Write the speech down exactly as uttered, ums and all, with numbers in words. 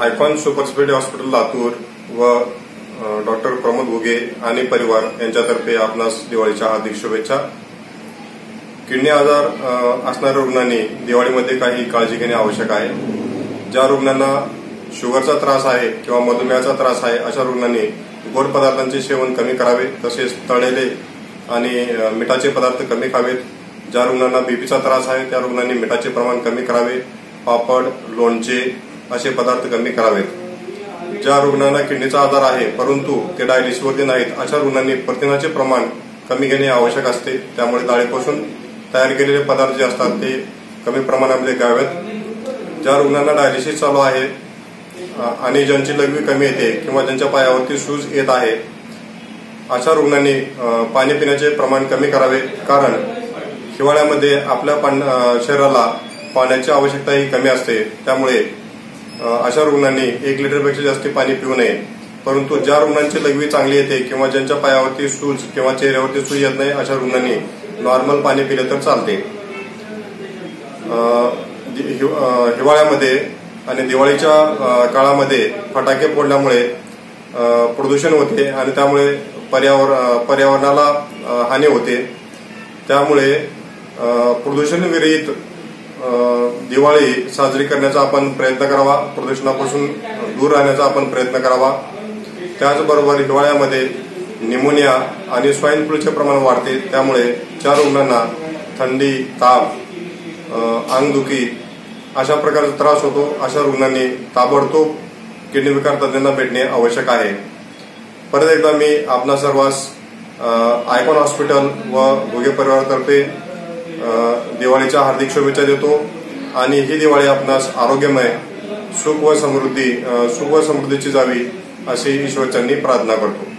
Icon super speciality hospital Latur व doctor Pramod Ghuge आणि परिवार यांच्यातर्फे आपणास दिवाळीच्या हार्दिक शुभेच्छा। किडनी आजार असणाऱ्या रुग्णांनी दिवाळीमध्ये काही काळजी घेणे आवश्यक आहे। ज्या रुग्णांना शुगरचा त्रास आहे किंवा मधुमेहाचा त्रास आहे अशा रुग्णांनी गोड पदार्थांचे सेवन कमी करावे, तसेच तळलेले आणि मिठाचे पदार्थ कमी खावेत। ज्या रुग्णांना बीपीचा त्रास आहे त्या रुग्णांनी मिठाचे प्रमाण कमी करावे, पापड, लोणचे असे पदार्थ कमी करावेत। ज्या रुग्णांना किडनीचा आजार आहे परंतु ते डायलिसिसवरती नाहीत अशा रुग्णांनी प्रथिनाचे प्रमाण कमी घेणे आवश्यक असते। त्यामुळे डाळीपासून तयार केलेले पदार्थ जे असतात ते कमी प्रमाणामध्ये घ्यावेत। ज्या रुग्णांना डायलिसिस चालू आहे आणि ज्यांची लघवी कमी येते किंवा ज्यांच्या पायावरती सूज येत आहे अशा रुग्णांनी पाणी पिण्याचे प्रमाण कमी करावे, कारण हिवाळ्यामध्ये आपल्या शरीराला पाण्याची आवश्यकता ही कमी असते। त्यामुळे अशा रुग्णांनी एक लिटरपेक्षा जास्त पाणी पिऊ नये। परंतु ज्या रुग्णांची लघवी चांगली येते किंवा ज्यांच्या पायावरती सूज किंवा चेहऱ्यावरती सूज येत नाही अशा रुग्णांनी नॉर्मल पाणी पिले तर चालते। हिवाळ्यामध्ये आणि दिवाळीच्या काळामध्ये फटाके फोडल्यामुळे प्रदूषण होते आणि त्यामुळे पर्यावरण पर्यावरणाला हानी होते। त्यामुळे प्रदूषण विरहित दिवाळी साजरी करण्याचा आपण प्रयत्न करावा, प्रदूषणापासून दूर राहण्याचा आपण प्रयत्न करावा। त्याचबरोबर हिवाळ्यामध्ये निमोनिया आणि स्वाईन फ्लूचे प्रमाण वाढते। त्यामुळे ज्या रुग्णांना थंडी, ताप, अंगदुखी अशा प्रकारचा त्रास होतो अशा रुग्णांनी ताबडतोब किडनी विकार तज्ञांना भेटणे आवश्यक आहे। परत एकदा मी आपणा सर्वांस आयकॉन हॉस्पिटल व घुगे परिवारातर्फे दिवाळीच्या हार्दिक शुभेच्छा देतो आणि ही दिवाळी आपणास आरोग्यमय, सुख व समृद्धी सुख व समृद्धीची जावी अशी ईश्वरचरणी प्रार्थना करतो।